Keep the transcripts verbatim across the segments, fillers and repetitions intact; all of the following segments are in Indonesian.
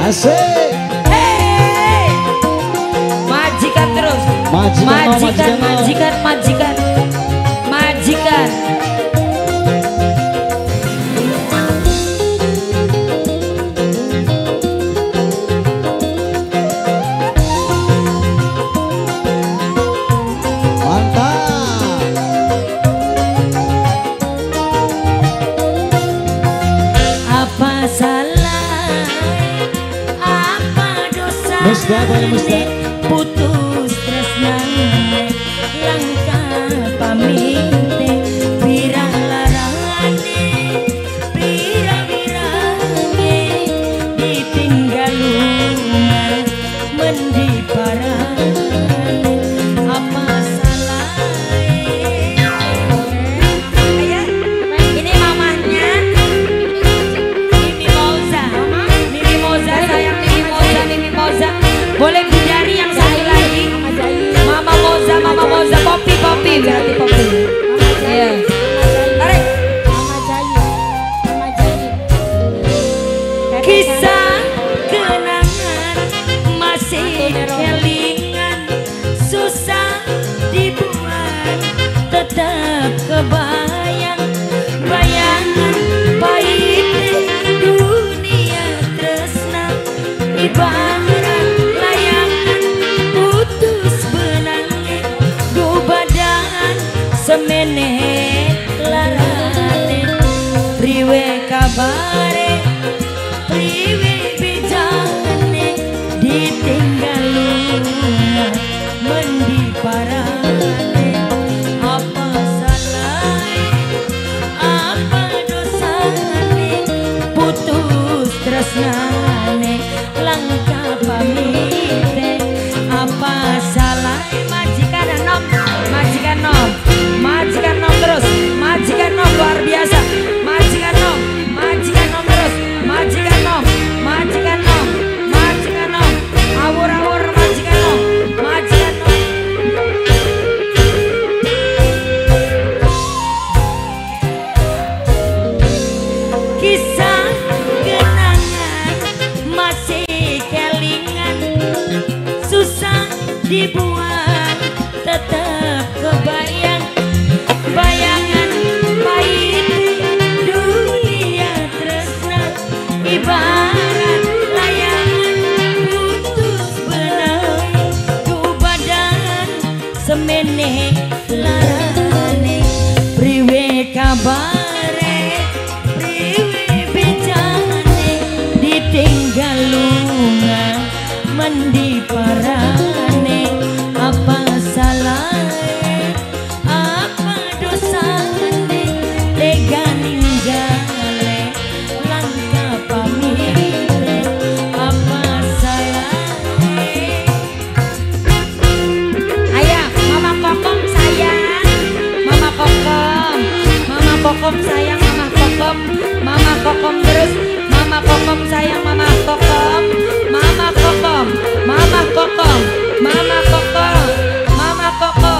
Asik. Hey, majikan terus. Majikan, Majikan, majikan, majikan, majikan, majikan. Musda, banyak musda. Putus tresnane langkah paminte pirang larane pirang-pirange ditinggal lunga mendi parane apa salahe. Ayah, ini mamanya Mimi Moza. Mimi Moza sayang, Mimi Moza, Mimi Moza. Boleh bidari yang satu lagi. Mama Moza, Mama Moza, Popi, Popi, berarti Popi. Iya. Tarik. Kisah kenangan masih kelingan, susah dibuat, tetap kebayang bayangan pahit dunia tresna ibarat semene larane priwe kabare priwe bijane ditinggal lunga mendi parane apa salahe apa dosane putus tresnane langkah pamite apa salahe majikan nom majikan nom majikan nom terus, majikan nom luar biasa, majikan nom, majikan nom terus, majikan nom, majikan nom, majikan nom, awur-awur majikan nom, majikan nom. Kisah kenangan masih kelingan, susah dibuat, tetap kebayang. Bayangan pahit dunia tresna ibarat layangan putus benang ku badan semene larane priwe kabare priwe bejane ditinggal lunga mendi parane apa salahe tega ninggale langkah pamite apa salahe. Ayah, Mama Kokom sayang, Mama Kokom, Mama Kokom sayang, Mama Kokom, Mama Kokom terus, Mama Kokom sayang, Mama Kokom, Mama Kokom, Mama Kokom, Mama Kokom, Mama Kokom.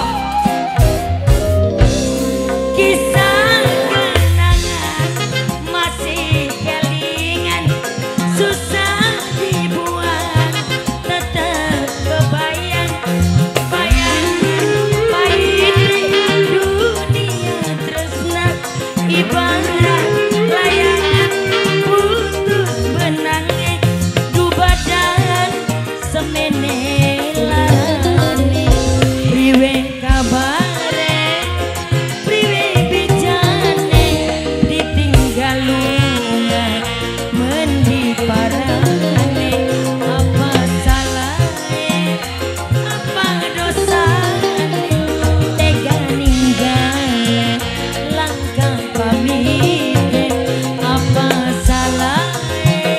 Kisah kenangan masih kelingan, susah dibuat, tetap kebayang bayangan pahit dunia tresna ibarat layangan putus benangnya du badan semene larane priwe kabare priwe bijane ditinggal lunga mendi parane apa salahe apa dosane tega ninggale langkah pamite apa salahe.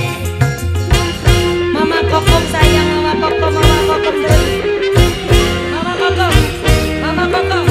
Mama Kokom sayang, Mama Kokom, Mama Kokom terus, Mama Kokom, Mama Kokom.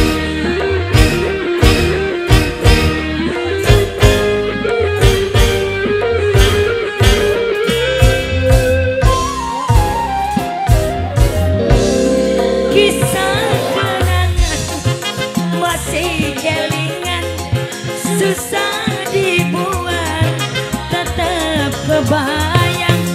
Kisah kenangan masih kelingan, susah dibuat, tetap kebayang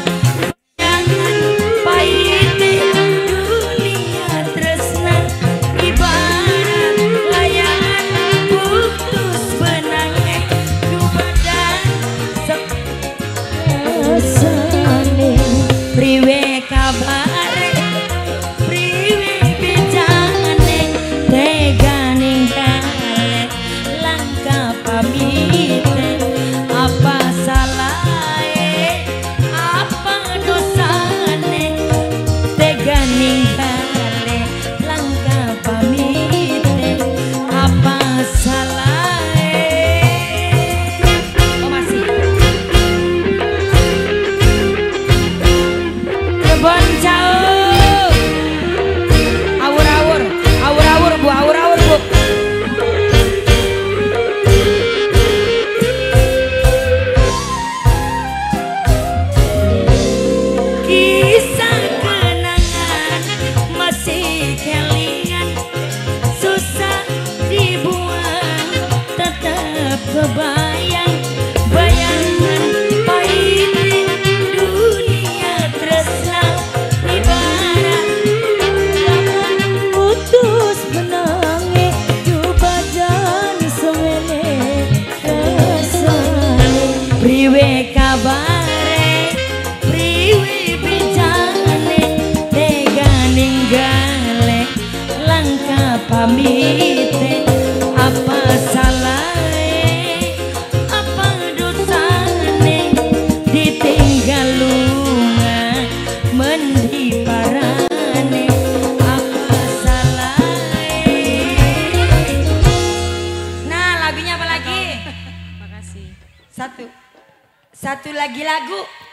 priwe kabare priwe bincane tega ninggale langkah pamite apa salahe apa dosane ditinggal lunga mendi parane apa salahe. Nah lagunya apa lagi? Makasih. Satu satu lagi lagu.